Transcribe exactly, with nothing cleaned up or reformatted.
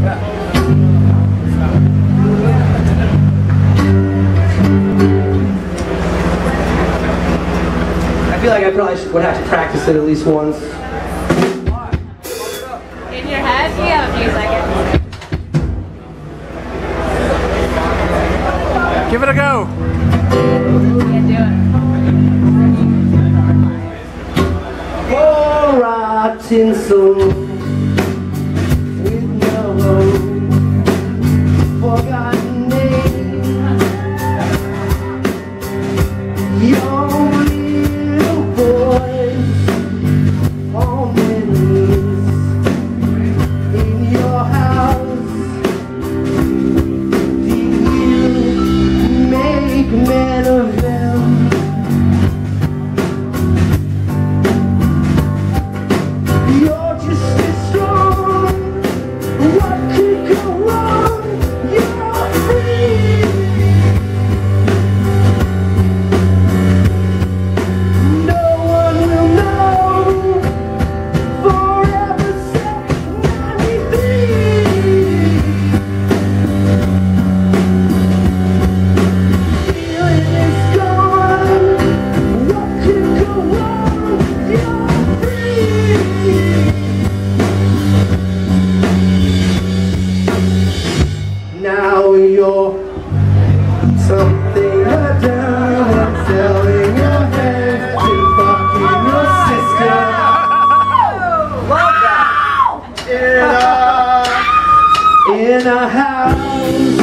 I feel like I probably should, would have to practice it at least once. In your head? You have a few seconds. Give it a go. Yeah, do it. Oh, rotten soul with no forgotten name. Your little voice on memories in your house. Did you make men of them? You're just as strong. What could go wrong? You're free. No one will know. Forever set ninety-three. Feeling is gone. What could go wrong? You're free. Now you're something I done, selling your hands to fucking your sister. Love that. In a, in a house.